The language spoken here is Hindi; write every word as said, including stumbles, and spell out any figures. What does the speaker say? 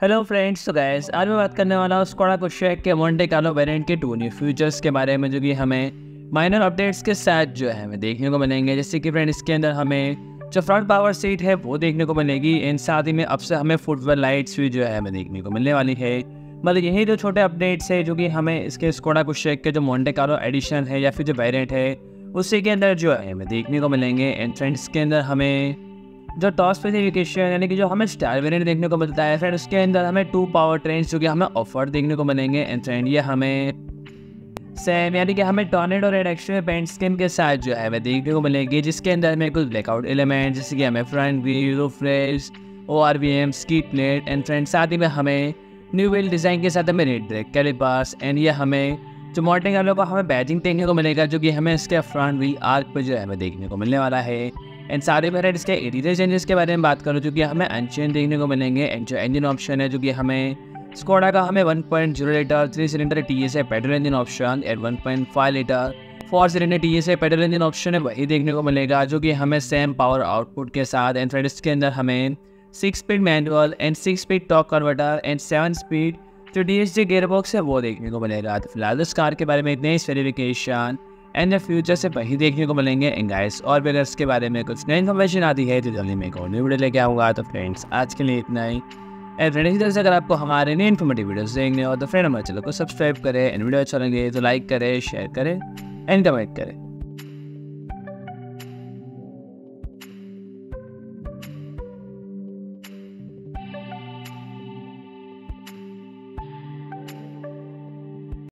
हेलो फ्रेंड्स, तो गाइस आज मैं बात करने वाला हूँ स्कोडा कुशेक के मोंटे कार्लो वेरिएंट के टू न्यू फीचर्स के बारे में, जो कि हमें माइनर अपडेट्स के साथ जो है हमें देखने को मिलेंगे। जैसे कि फ्रेंड्स इसके अंदर हमें जो फ्रंट पावर सीट है वो देखने को मिलेगी, इन साथ ही में अब से हमें फुटवेयर लाइट्स भी जो है हमें देखने को मिलने वाली है। मतलब यही जो छोटे अपडेट्स है जो कि हमें इसके स्कोडा कुशेक के जो मोंटे कार्लो एडिशन है या फिर जो वेरिएंट है उसी के अंदर जो है हमें देखने को मिलेंगे। एंड फ्रेंड्स के अंदर हमें जो टॉप स्पेसिफिकेशन यानी कि जो हमें स्टार वेरिएंट देखने को मिलता है, फ्रेंड उसके अंदर हमें टू पावर ट्रेन्स जो कि हमें ऑफर देखने को मिलेंगे। एंड फ्रेंड ये हमें सेम यानी कि हमें tornado red extreme paint scheme के साथ जो है हमें देखने को मिलेगी, जिसके अंदर हमें कुछ ब्लैकआउट एलिमेंट जैसे कि हमें front wheel, roof rails, O R V M, skid plate and friend साथ ही में हमें न्यू व्हील डिज़ाइन के साथ हमें रेड ब्रेक कैलिपर्स एंड ये हमें जो मोंटे कार्लो का हमें बैजिंग देखने को मिलेगा, जो कि हमें इसके फ्रंट व्हील आर्क पर जो है हमें देखने को मिलने वाला है। एंड सारे में इसके इंटीरियर चेंजेस के बारे में बात करूँ जो कि हमें अनचेंज देखने को मिलेंगे। एंड जो इंजन ऑप्शन है जो कि हमें स्कोडा का हमें one point zero litre three cylinder T S A petrol engine option and one point five litre four cylinder T S A petrol engine option है वही देखने को मिलेगा, जो कि हमें सेम पावर आउटपुट के साथ। एंड फ्रेंड्स इसके अंदर हमें six speed manual and six speed torque converter and seven speed जो D S G gear box है वो देखने को मिलेगा। तो फिलहाल इस कार के बारे में इतने ही स्पेसिफिकेशन एंड फ्यूचर से वही देखने को मिलेंगे। एंड गाइस और भी अगर इसके बारे में कुछ नई इन्फॉर्मेशन आती है तो जल्दी मैं एक और न्यू वीडियो लेके आऊँगा। तो फ्रेंड्स आज के लिए इतना ही। एंड फ्रेंड्स इसी तरह से अगर आपको हमारे नए इन्फॉर्मेटिव वीडियोस देखने हो तो फ्रेंड हमारे चैनल को सब्सक्राइब करें एंड वीडियो अच्छा लगे तो लाइक करें, शेयर करें एंड कमेंट करें।